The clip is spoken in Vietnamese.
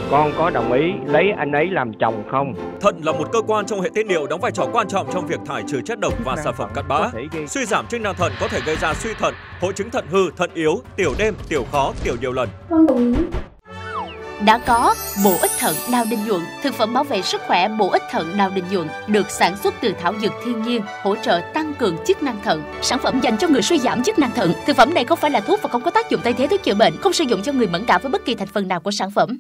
con có đồng ý lấy anh ấy làm chồng không? Thận là một cơ quan trong hệ tiết niệu đóng vai trò quan trọng trong việc thải trừ chất độc và sản phẩm cặn bã. Suy giảm chức năng thận có thể gây ra suy thận, hội chứng thận hư, thận yếu, tiểu đêm, tiểu khó, tiểu nhiều lần. Con đồng ý. Đã có bổ ích thận đào đinh nhuận, thực phẩm bảo vệ sức khỏe bổ ích thận đào đinh nhuận được sản xuất từ thảo dược thiên nhiên, hỗ trợ tăng cường chức năng thận. Sản phẩm dành cho người suy giảm chức năng thận. Thực phẩm này không phải là thuốc và không có tác dụng thay thế thuốc chữa bệnh, không sử dụng cho người mẫn cảm với bất kỳ thành phần nào của sản phẩm.